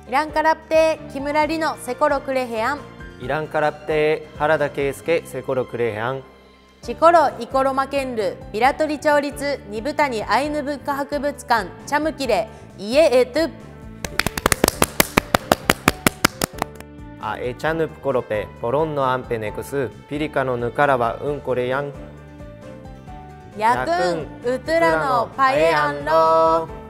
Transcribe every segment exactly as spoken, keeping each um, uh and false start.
イランカラプテ木村里乃セコロクレヘアンイランカラプテ原田圭介セコロクレヘアンチコロイコロマケンルビラトリ町立二部谷アイヌ文化博物館チャムキレイエエトゥアエチャヌプコロペポロンのアンペネクスピリカのヌカラバウンコレヤンヤクンウトゥラのパエアンロー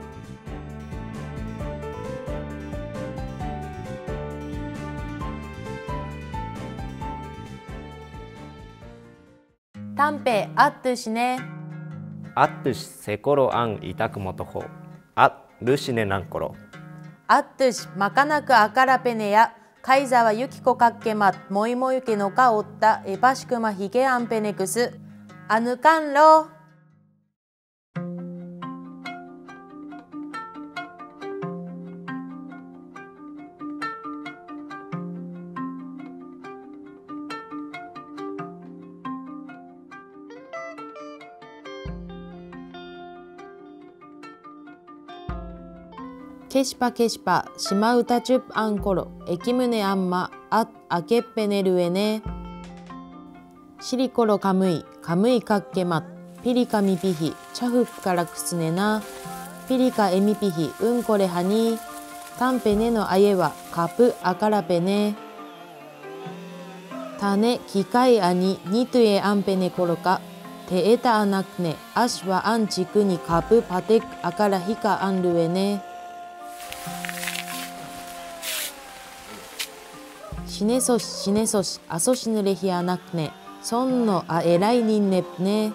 タンペアットゥシネアットゥシセコロアンイタクモトホアルシネナンコロアットゥシマカナクアカラペネヤカイザワユキコカッケマモイモユケノカオッタエパシクマヒゲアンペネクスアヌカンロケシパケシパシマウタチュップアンコロエキムネアンマアアケッペネルエネシリコロカムイカムイカッケマピリカミピヒチャフクカラクスネナピリカエミピヒウンコレハニタンペネのアイエワカプアカラペネタネキカイアニニトゥエアンペネコロカテエタアナクネアシワアンチクニカプパテクアカラヒカアンルエネシネソシシネソシアソシヌレヒアナクネソンノアエライニンネプネ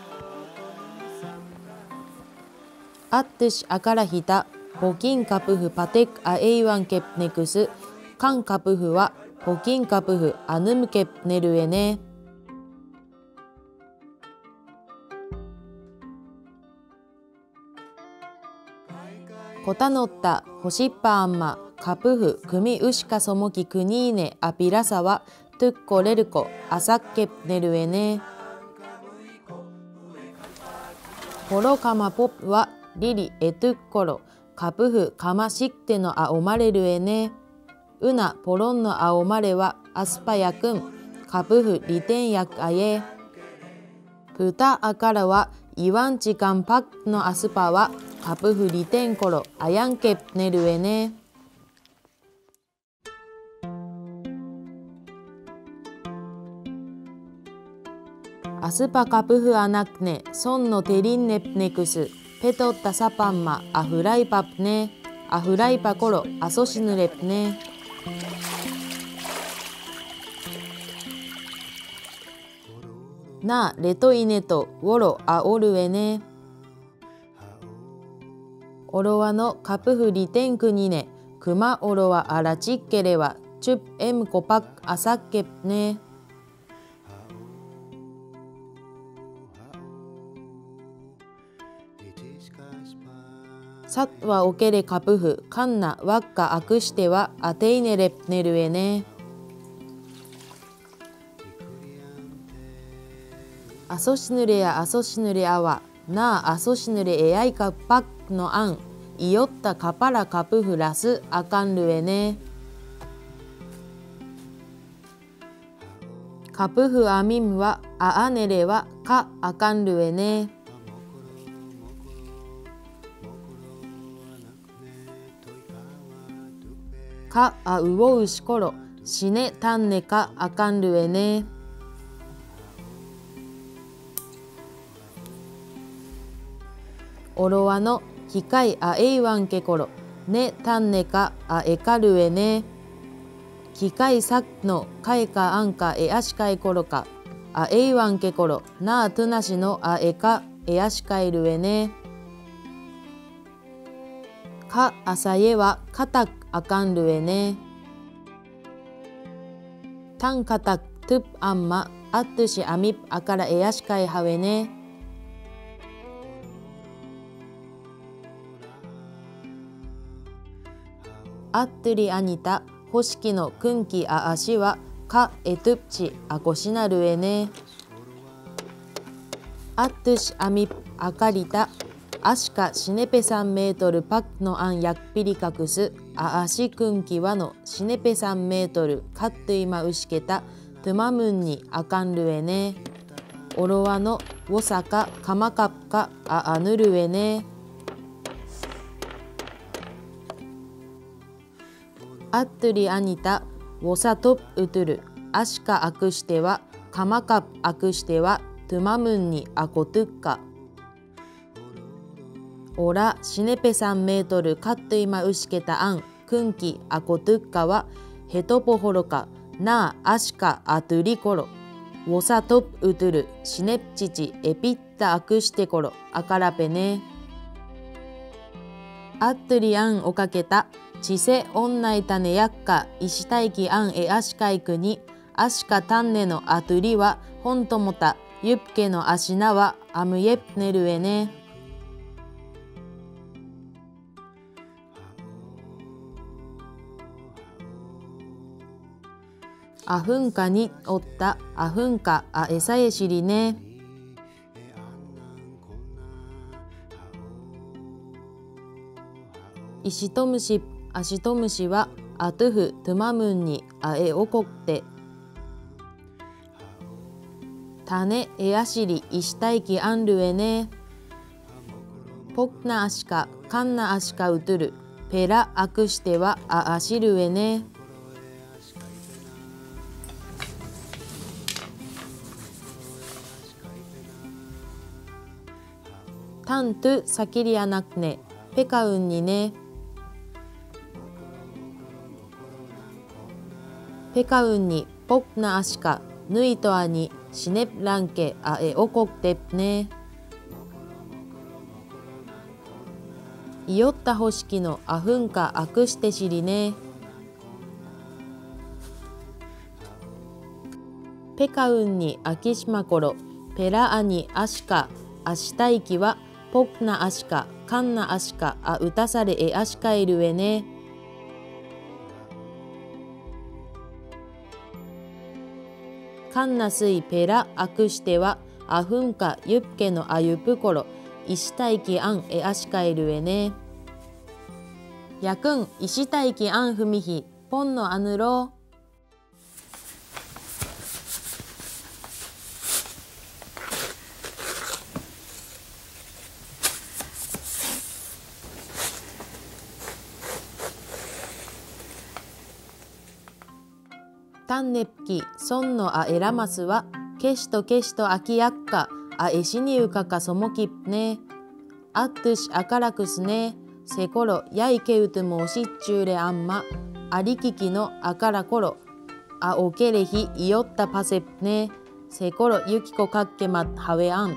アッテシアカラヒタポキンカプフパテクアエイワンケプネクスカンカプフはポキンカプフアヌムケプネルエネコタノッタホシッパアンマカプフクミウシカソモキクニーネアピラサワトゥッコレルコアサッケプネルエネポロカマポプはリリエトゥッコロカプフカマシクテのアオマレルエネウナポロンのアオマレはアスパヤクンカプフリテンヤクアエプタアカラはイワンチカンパクのアスパはカプフリテンコロアヤンケプネルエネアスパカプフアナクネソンのテリンネプネクスペトッタサパンマアフライパプネアフライパコロアソシヌレプネナレトイネトウォロアオルエネオロワのカプフリテンクニネクマオロワアラチッケレワチュップエムコパックアサッケプネサッワオケレカプフカンナワッカアクシテはアテイネレプネルエネアソシヌレアアソシヌレアワナーアソシヌレエアイカパックのアンイヨッタカパラカプフラスアカンルエネカプフアミムはアアネレはカアカンルエネカアウオウシコロシネタンネカアカンルエネオロワのヒカイアエイワンケコロネタンネカアエカルエネキカイサッのカイカアンカエアシカイコロカアエイワンケコロナートゥナシのアエカエアシカイルエネカアサイエはカタクアカンルエネタンカタクトゥプアンマアットゥシアミプアカラエアシカイハウエネアットゥリアニタホシキのクンキアアシはカエトゥプチアコシナルエネアットゥシアミプアカリタアシカシネペさんメートルパックのアンヤクピリカクスアアシクンキワのシネペさんメートルカットイマウシケタトゥマムンにアカンルエネオロワのウォサカカマカッカアアヌルエネアットゥリアニタウォサトプウトゥルアシカアクしてはカマカプアクしてはトゥマムンにアコトゥッカオラシネペさんメートルカットイマウシケタアンクンキアコトゥッカはヘトポホロカナーアシカアトゥリコロウォサトプウトゥルシネプチチエピッタアクシテコロアカラペネアットリアンをかけたチセオンナイタネヤッカイシタイキアンエアシカイクにアシカタンネのアトゥリはホントモタユプケのアシナはアムイエプネルエネアフンカにおったアフンカアエサエシリねイシトムシアシトムシはアトゥフトゥマムンにアエオコってタネエアシリイシタイキアンルエネポクナアシカカンナアシカウトゥルペラアクしてはアアシルエネタントゥサキリアナクネペカウンにねペカウンにポクナアシカヌイトアにシネプランケアエオコクテプネイヨッタホシキのアフンカアクシテシリねペカウンにアキシマコロペラアにアシカアシタイキはポクナアシカカンナアシカアウタサレエアシカイルエネカンナスイペラアクしてはアフンカユプケのアユプコロイシタイキアンエアシカイルエネヤクンイシタイキアンフミヒポンのアヌロタンネプキソンのアエラマスはケシとケシとアキヤッカアエシニウカカソモキプネアットゥシアカラクスネセコロヤイケウトゥモシッチューレアンマアリキキのアカラコロアオケレヒイヨッタパセプネセコロユキコカッケマハウェアン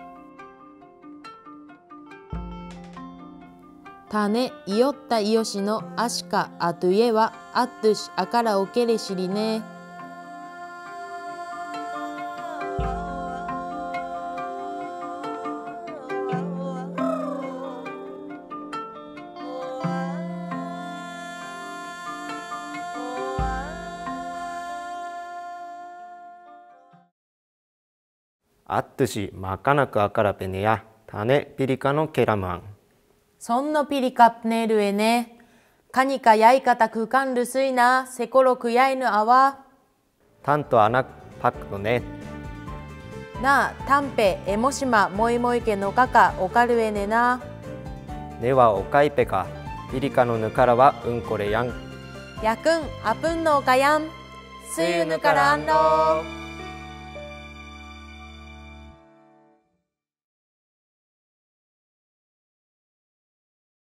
タネイヨッタイヨシのアシカアトゥイエはアットゥシアカラオケレシリネアットゥシマカナクアカラペネやタネピリカのケラマンソンノピリカプネルエネカニカヤイカタクカンルスイナセコロクヤイヌアワタントアナパクトネなタンペエモシマモイモイケのカカオカルエネなネはオカイペカピリカのヌカラはうんこれやんヤクンアプンのオカヤンスユヌカラアンロー